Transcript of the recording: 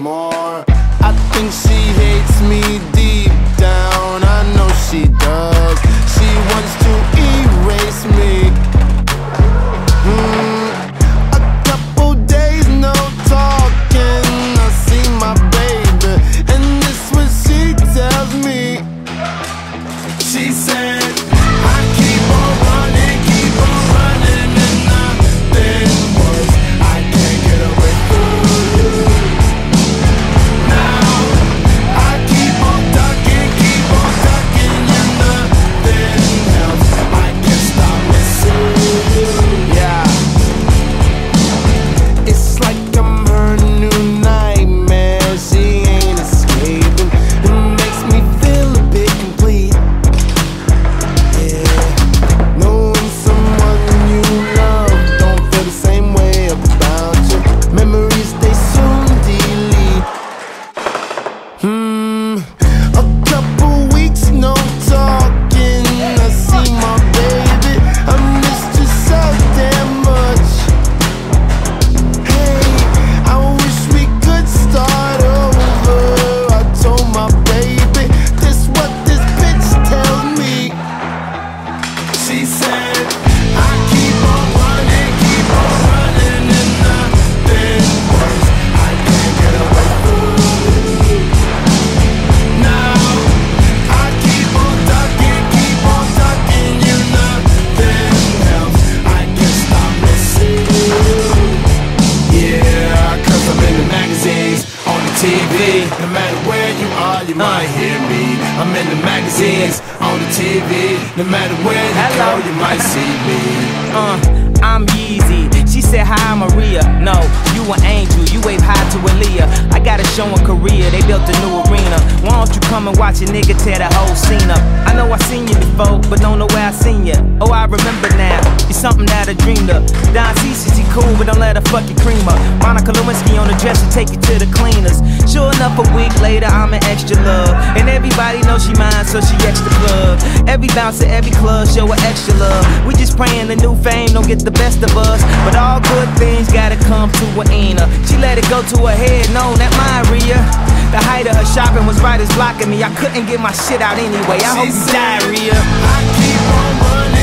more. I think she hates me deep down, I know she does. She wants to erase me. A couple days no talking, I see my baby, and this what she tells me. She said, I keep on running, and nothing works. I can't get away from you. Now I keep on ducking, and nothing else. I can't stop missing you. Yeah, it's like I'm her new nightmare. She ain't escaping. It makes me feel a bit complete. Knowing someone you love don't feel the same way about you. Memories they soon delete. A couple weeks no talking, I see my baby, I missed you so damn much. Hey, I wish we could start over. I told my baby, this what this bitch tells me. She said, I keep on running, and nothing works. I can't get away from you. Now I keep on ducking, you nothing else. I can't stop missing you. Yeah, 'cause I'm in the magazines, on the TV. No matter where you are, you might hear me. I'm in the magazines, on the TV. No matter where you go, you might see me. I'm Yeezy. She said, hi, I'm Maria. No, you an angel, you wave high to Aaliyah. I got a show in Korea, they built a new arena. Why don't you come and watch a nigga tear the whole scene up? I know I seen you before, but don't know where I seen you. Oh, I remember now, you're something that I dreamed of. Don C, she cool, but don't let her fuck your cream up. Monica Lewinsky on the dresser, take you to the cleaners. Sure enough, a week later, I'm an extra love. And everybody knows she mine, so she extra plug. Every bounce at every club, show her extra love. We just praying the new fame don't get the best of us. But all good things gotta come to an end. She let it go to her head, no, that mine, Rhea. The height of her shopping was right as blocking me. I couldn't get my shit out anyway. I hope you die, Rhea. I keep on running.